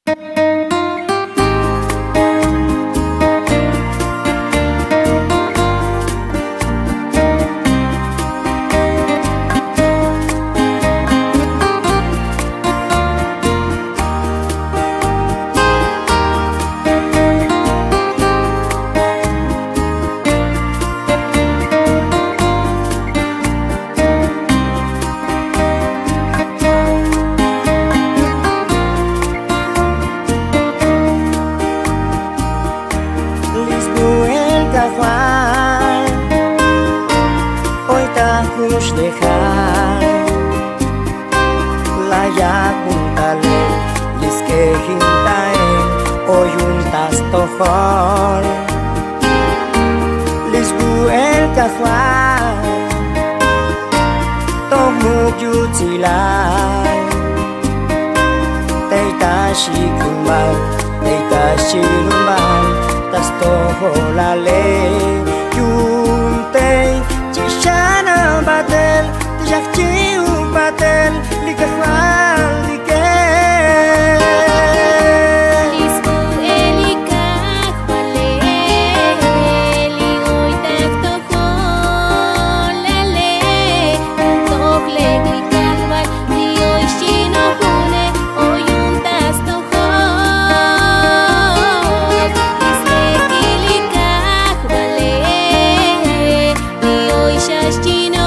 Dejar la ya puntale lis que hintae hoy untas tohol lis buel kahwa tomu yutilai teita shikumbal teita shirumbal tas toholale yuntei chishana batel yakchi upatel likahwal dikel lisbu elikahwale li oitak toholale tohle likalwal li oishinohune oyuntas tohol lisbeki likahwale li oishashchino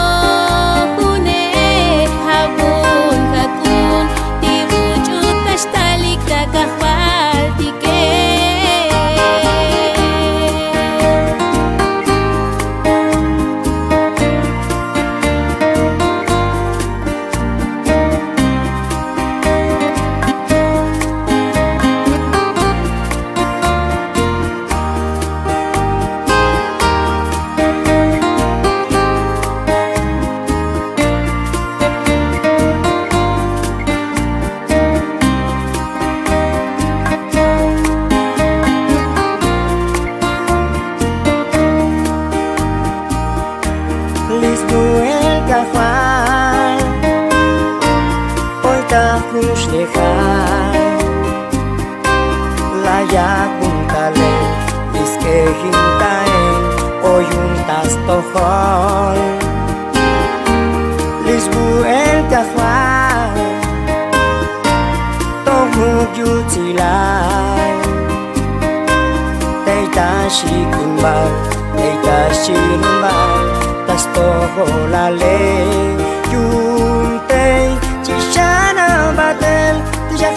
lisbu el kahwal hoy tahus dejar la ya puntale lis que hintae hoy untas tohol lisbu el kahwal tomu yutilai teita shikumbal teita shirumbal tas toholale yuntei chishana batel